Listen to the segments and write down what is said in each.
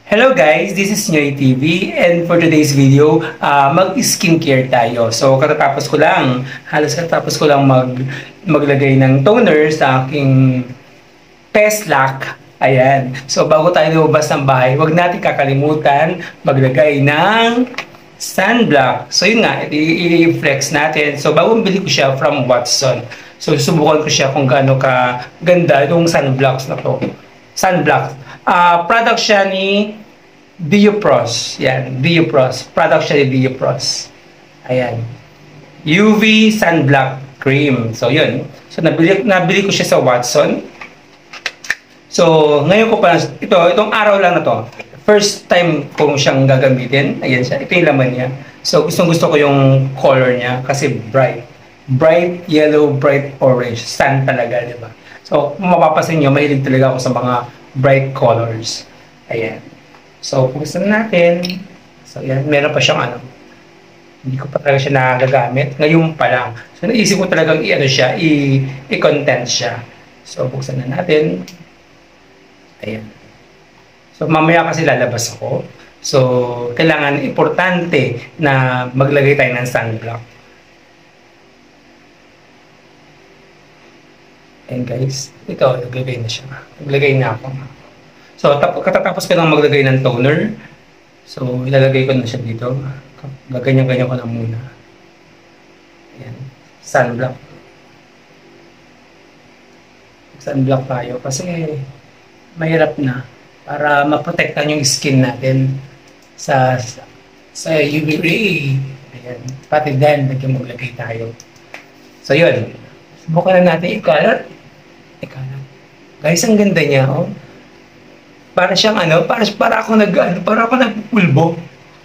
Hello guys, this is Nyoy TV and for today's video, mag-skincare tayo. So halos katatapos ko lang maglagay ng toner sa aking Peslac. Ayan. So bago tayo lumabas ng bahay, huwag natin kakalimutan maglagay ng sunblock. So yun nga, i-flex natin. So bagong bili ko siya from Watson. So susubukan ko siya kung gaano ka ganda yung sunblocks na to. Sunblock. Product siya ni Diopros. Yan, Diopros. Product siya ni Diopros. Ayan. UV Sunblock Cream. So, yun. So, nabili ko siya sa Watson. So, ngayon ko pa, itong araw lang na to. First time kong siyang gagamitin. Ayan siya. Ito yung laman niya. So, gusto ko yung color niya kasi bright. Bright yellow, bright orange. Sun talaga, di ba? So, mapapasin nyo, mahilig talaga ako sa mga bright colors. Ayan. So, pugusan natin. So, ayan. Meron pa siyang hindi ko pa talaga siya nagagamit. Ngayon pa lang. So, naisip ko talagang i-content siya. So, buksan na natin. Ayan. So, mamaya kasi lalabas ako. So, kailangan importante na maglagay tayo ng sunblock. And guys, ito, naglagay na siya. Naglagay na ako. So, katatapos ko nang maglagay ng toner. So, ilalagay ko na siya dito. Gaganyan-ganyan ko na muna. Ayan. Sunblock. Sunblock tayo kasi mahirap na para maprotektan yung skin natin sa UV ray. Ayan. Pati din, maglagay tayo. So, yun. Subukan na natin i-color. Guys, ang ganda niya, oh. Para siyang para ako nagpulbo.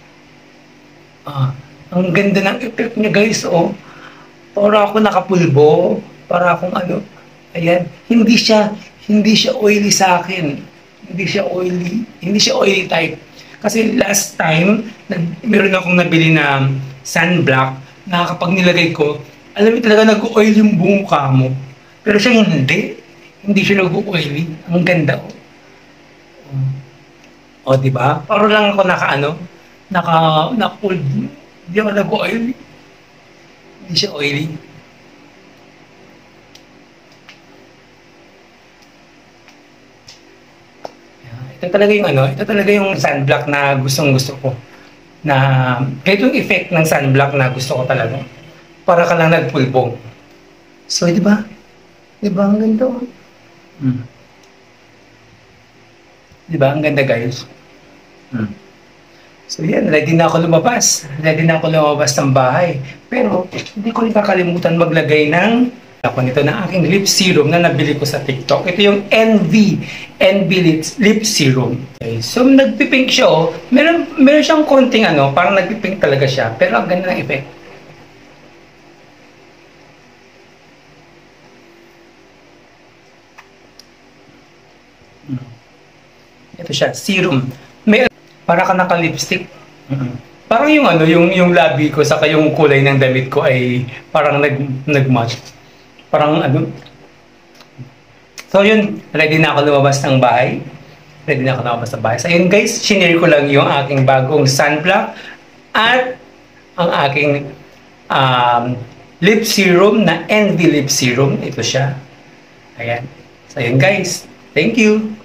Ang ganda ng effect niya, guys, oh. Para ako nakapulbo, para akong ayan, hindi siya oily sa akin. Hindi siya oily type. Kasi last time, meron akong nabili na sunblock na kapag nilagay ko, alam mo talaga nag-oil yung buong mukha mo. Pero siya hindi siya nag-oily. Ang ganda, oh. O, diba? Para lang ako naka-old. Hindi ako nag-oily. Hindi siya oily. Ito talaga yung sunblock na gustong-gusto ko. Ito yung effect ng sunblock na gusto ko talaga. Para ka lang nagpulbong. So, di ba? Di ba? Ang ganda. Di ba? Ang ganda, guys. So, yan. Ready na ako lumabas. Ng bahay. Pero, hindi ko rin kakalimutan maglagay ng nito na aking lip serum na nabili ko sa TikTok. Ito yung NV Lip Serum. Okay. So, nagpipink siya, oh. Meron siyang konting parang nagpipink talaga siya. Pero, ang ganda ng effect. Ito siya, serum. Para ka naka-lipstick. Parang yung labi ko saka yung kulay ng damit ko ay parang nag-match. Parang So yun, ready na ako lumabas ng bahay. So yun guys, shinare ko lang yung aking bagong sunblock at ang aking lip serum na NV Lip Serum. Ito siya. Ayan. So yun guys, thank you.